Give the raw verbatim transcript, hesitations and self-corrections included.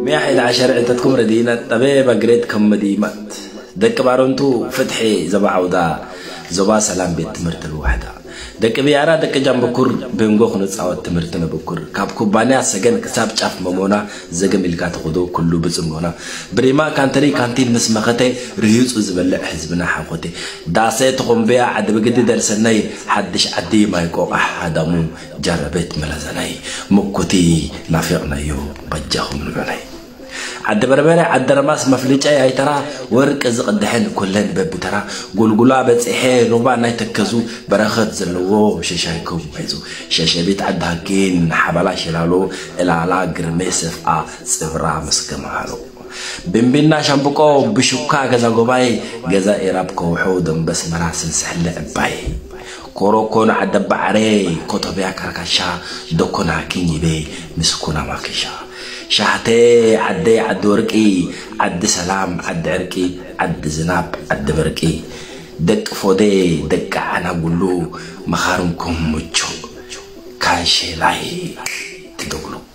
مية حيد عشر عدتكم ردينا طبيبة قريت كم مديمات دك بارونتو فتحي زبا عودا زبا سلام بيت تمرت الوحدة دك بيارا دك جنب بكر بنقو خنص أو تمرتنا بكر كاب كوبانيا سجن كساب شاف ممونا زجم اللي كاتخدو كله بزمونا بريما كانتري كانتي نسمختي ريوس وزبلع حزبنا حقوتي داسيت قم بيا عد بجد درسناي حدش عدي ما يقو أحدامو جربت ملازناي مكوتي نافعنا يو بجاهم الغناي عد بربرة عد رماس مفلج أي ترى ورق أزق الدحين كلن بب ترى قول قلا بتسحين ربع نيتكزو برخت زلوا ششايكم عايزو ششبيت عد هكين حبلا شلالو إلى على قرميسف آ صفرا مسكم حلو بنبنا شامبكو بشوكا جزا قباي جزا إيرابكو حودم بس مراسل سحلة باي كوروكون عد بعري كتبيا كركشا دكونا كيني بي مسكونا ماكشا شحتي عدي عد ورقي عد سلام عد عرقي عد زناب عد برقي دك فودي دك أنا قولو مخارمكم مجو كاشي لاي تدقلو